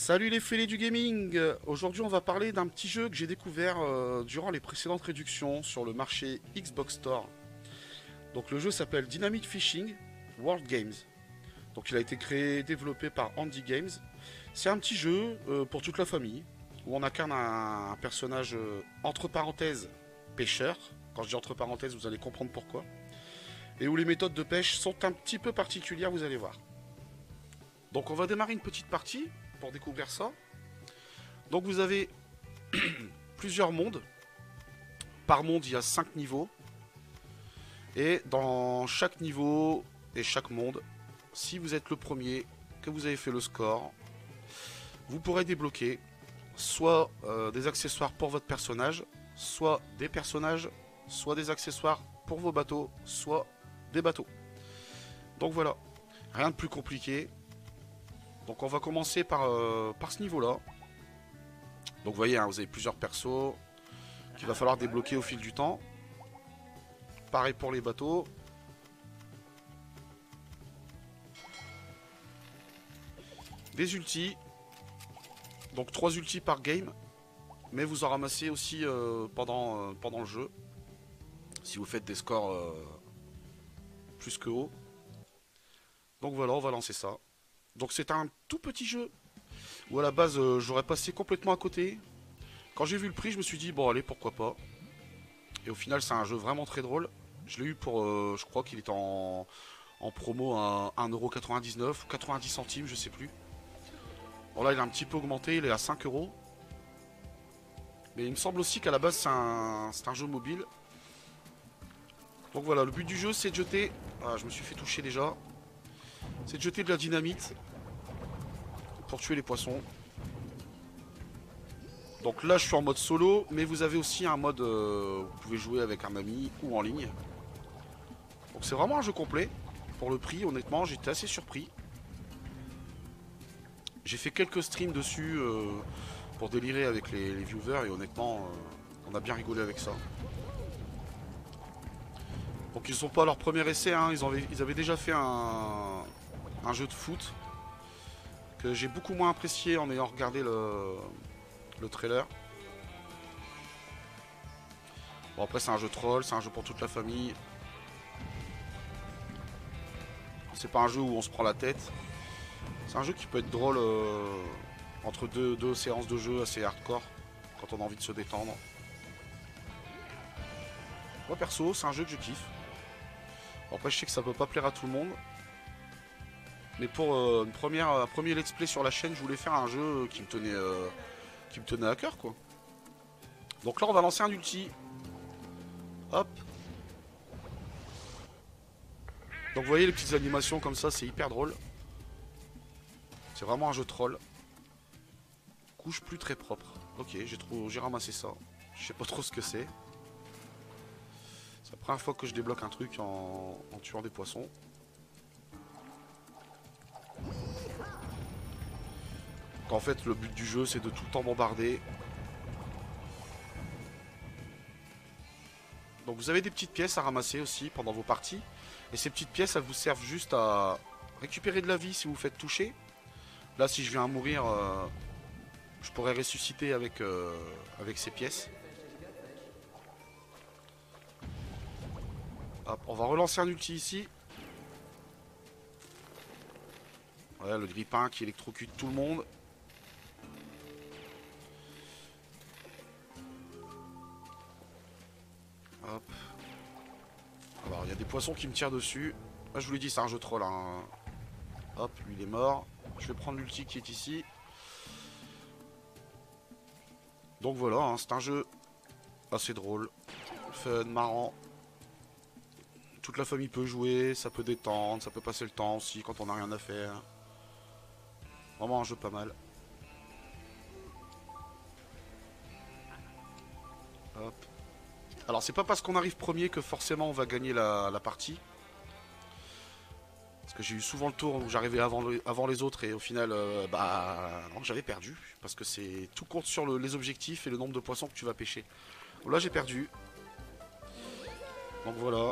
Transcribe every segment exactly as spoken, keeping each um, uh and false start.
Salut les fêlés du gaming. Aujourd'hui on va parler d'un petit jeu que j'ai découvert euh, durant les précédentes réductions sur le marché Xbox Store. Donc le jeu s'appelle Dynamite Fishing World Games. Donc il a été créé et développé par Andy Games. C'est un petit jeu euh, pour toute la famille où on incarne un, un personnage euh, entre parenthèses pêcheur. Quand je dis entre parenthèses vous allez comprendre pourquoi. Et où les méthodes de pêche sont un petit peu particulières, vous allez voir. Donc on va démarrer une petite partie pour découvrir ça. Donc vous avez plusieurs mondes. Par monde, il y a cinq niveaux. Et dans chaque niveau et chaque monde, si vous êtes le premier, que vous avez fait le score, vous pourrez débloquer soit euh, des accessoires pour votre personnage, soit des personnages, soit des accessoires pour vos bateaux, soit des bateaux. Donc voilà, rien de plus compliqué. Donc on va commencer par, euh, par ce niveau là. Donc vous voyez, hein, vous avez plusieurs persos qu'il va falloir débloquer au fil du temps. Pareil pour les bateaux. Des ultis. Donc trois ultis par game. Mais vous en ramassez aussi euh, pendant, euh, pendant le jeu. Si vous faites des scores euh, plus que haut. Donc voilà, on va lancer ça. Donc c'est un tout petit jeu où à la base euh, j'aurais passé complètement à côté. Quand j'ai vu le prix je me suis dit bon allez pourquoi pas. Et au final c'est un jeu vraiment très drôle. Je l'ai eu pour, euh, je crois qu'il est en, en promo à un euro quatre-vingt-dix-neuf ou quatre-vingt-dix centimes, je sais plus. Bon là il a un petit peu augmenté, il est à cinq euros. Mais il me semble aussi qu'à la base c'est un, c'est un jeu mobile. Donc voilà, le but du jeu c'est de jeter, ah, je me suis fait toucher déjà. C'est de jeter de la dynamite pour tuer les poissons. Donc là je suis en mode solo, mais vous avez aussi un mode, euh, vous pouvez jouer avec un ami ou en ligne. Donc c'est vraiment un jeu complet. Pour le prix, honnêtement, j'étais assez surpris. J'ai fait quelques streams dessus euh, pour délirer avec les, les viewers et honnêtement, euh, on a bien rigolé avec ça. Donc ils sont pas à leur premier essai, hein. ils, avaient, ils avaient déjà fait un, un jeu de foot que j'ai beaucoup moins apprécié en ayant regardé le, le trailer. Bon après c'est un jeu troll, c'est un jeu pour toute la famille. C'est pas un jeu où on se prend la tête. C'est un jeu qui peut être drôle euh, entre deux, deux séances de jeu assez hardcore quand on a envie de se détendre. Moi perso c'est un jeu que je kiffe. Bon, après je sais que ça peut pas plaire à tout le monde. Mais pour euh, une première, un premier let's play sur la chaîne, je voulais faire un jeu qui me tenait, euh, qui me tenait à cœur quoi. Donc là on va lancer un ulti. Hop. Donc vous voyez les petites animations comme ça, c'est hyper drôle. C'est vraiment un jeu troll. Couche plus très propre. Ok, j'ai trop, j'ai ramassé ça. Je sais pas trop ce que c'est. C'est la première fois que je débloque un truc en, en tuant des poissons. Donc en fait le but du jeu c'est de tout le temps bombarder. Donc vous avez des petites pièces à ramasser aussi pendant vos parties. Et ces petites pièces elles vous servent juste à récupérer de la vie si vous faites toucher. Là si je viens à mourir, euh, je pourrais ressusciter avec, euh, avec ces pièces. Hop, on va relancer un ulti ici. Ouais, le grippin qui électrocute tout le monde. Hop. Alors il y a des poissons qui me tirent dessus. Là je vous l'ai dit c'est un jeu troll hein. Hop, lui il est mort. Je vais prendre l'ulti qui est ici. Donc voilà, hein, c'est un jeu assez drôle, fun, marrant. Toute la famille peut jouer, ça peut détendre, ça peut passer le temps aussi quand on n'a rien à faire. Vraiment un jeu pas mal. Hop. Alors c'est pas parce qu'on arrive premier que forcément on va gagner la, la partie. Parce que j'ai eu souvent le tour où j'arrivais avant, le, avant les autres et au final, euh, bah non, j'avais perdu. Parce que c'est tout compte sur le, les objectifs et le nombre de poissons que tu vas pêcher. Bon, là j'ai perdu. Donc voilà.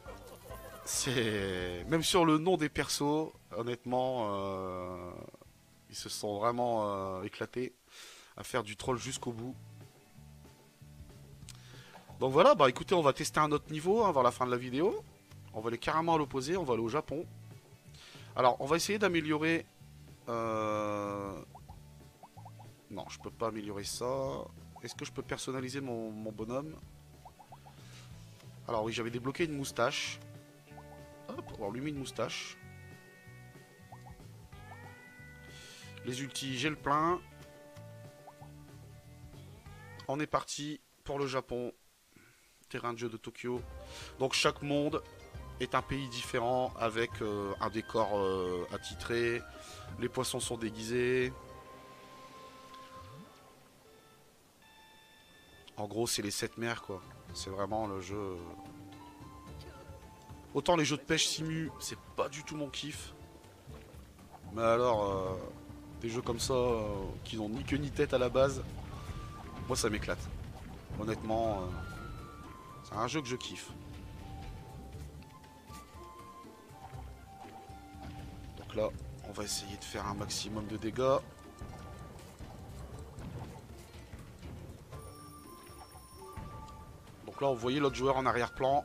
C'est même sur le nom des persos, honnêtement, euh... Ils se sont vraiment euh, éclatés à faire du troll jusqu'au bout. Donc voilà, bah écoutez, on va tester un autre niveau hein, vers la fin de la vidéo. On va aller carrément à l'opposé, on va aller au Japon. Alors, on va essayer d'améliorer... Euh... Non, je peux pas améliorer ça. Est-ce que je peux personnaliser mon, mon bonhomme? Alors oui, j'avais débloqué une moustache. Hop, on va lui met une moustache. Les ultis, j'ai le plein. On est parti pour le Japon. Terrain de jeu de Tokyo. Donc chaque monde est un pays différent avec euh, un décor euh, attitré. Les poissons sont déguisés. En gros, c'est les sept mers, quoi. C'est vraiment le jeu... Autant les jeux de pêche simu, c'est pas du tout mon kiff. Mais alors, euh, des jeux comme ça, euh, qui n'ont ni queue ni tête à la base, moi ça m'éclate. Honnêtement, euh, c'est un jeu que je kiffe. Donc là, on va essayer de faire un maximum de dégâts. Donc là, vous voyez l'autre joueur en arrière-plan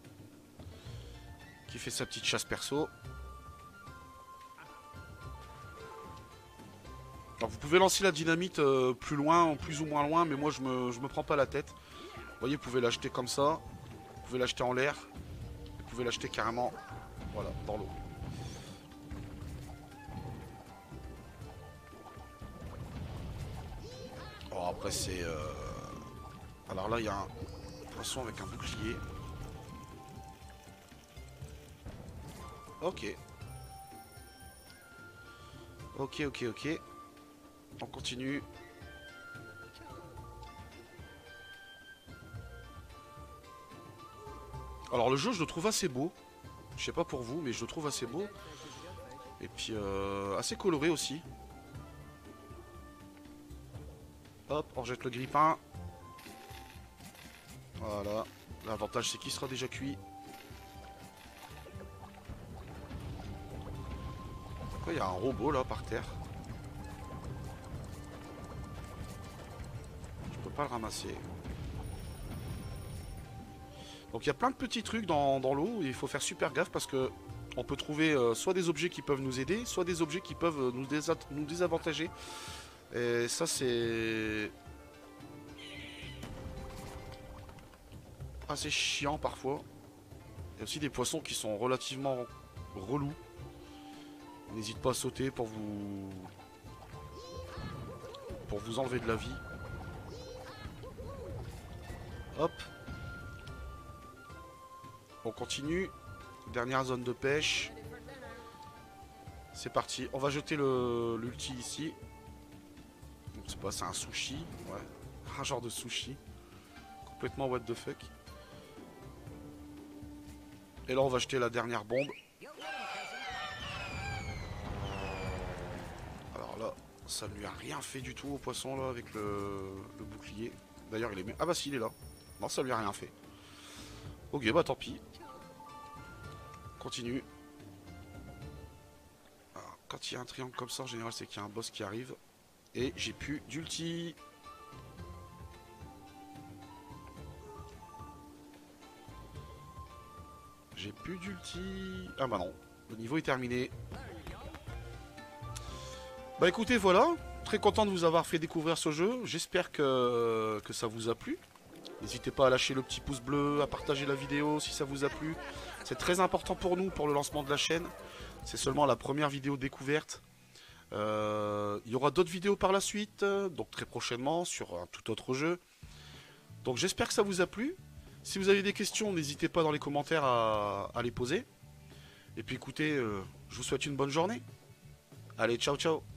qui fait sa petite chasse perso. Alors vous pouvez lancer la dynamite euh, plus loin, plus ou moins loin, mais moi je me, je me prends pas la tête. Vous voyez, vous pouvez l'acheter comme ça, vous pouvez l'acheter en l'air, vous pouvez l'acheter carrément, voilà, dans l'eau. Oh, après c'est... Euh... Alors là il y a un poisson avec un bouclier. Ok. Ok, ok, ok. On continue. Alors le jeu je le trouve assez beau. Je sais pas pour vous mais je le trouve assez beau. Et puis euh, assez coloré aussi. Hop, on rejette le grippin. Voilà. L'avantage c'est qu'il sera déjà cuit. Pourquoi il y a un robot là par terre? Je peux pas le ramasser. Donc il y a plein de petits trucs dans, dans l'eau et il faut faire super gaffe parce que on peut trouver euh, soit des objets qui peuvent nous aider, soit des objets qui peuvent euh, nous, désa nous désavantager. Et ça c'est assez chiant parfois. Il y a aussi des poissons qui sont relativement relous. N'hésite pas à sauter pour vous pour vous enlever de la vie. Hop. On continue. Dernière zone de pêche. C'est parti. On va jeter le l'ulti ici. C'est pas, c'est un sushi. Ouais. Un genre de sushi. Complètement what the fuck. Et là on va jeter la dernière bombe. Alors là, ça ne lui a rien fait du tout au poisson là avec le, le bouclier. D'ailleurs il est... Ah bah si, il est là. Non, ça lui a rien fait. Ok, bah tant pis. Continue. Alors, quand il y a un triangle comme ça, en général, c'est qu'il y a un boss qui arrive. Et j'ai plus d'ulti. J'ai plus d'ulti. Ah bah non, le niveau est terminé. Bah écoutez, voilà. Très content de vous avoir fait découvrir ce jeu. J'espère que, que ça vous a plu. N'hésitez pas à lâcher le petit pouce bleu, à partager la vidéo si ça vous a plu. C'est très important pour nous, pour le lancement de la chaîne. C'est seulement la première vidéo découverte. Euh, il y aura d'autres vidéos par la suite, donc très prochainement, sur un tout autre jeu. Donc j'espère que ça vous a plu. Si vous avez des questions, n'hésitez pas dans les commentaires à, à les poser. Et puis écoutez, euh, je vous souhaite une bonne journée. Allez, ciao ciao.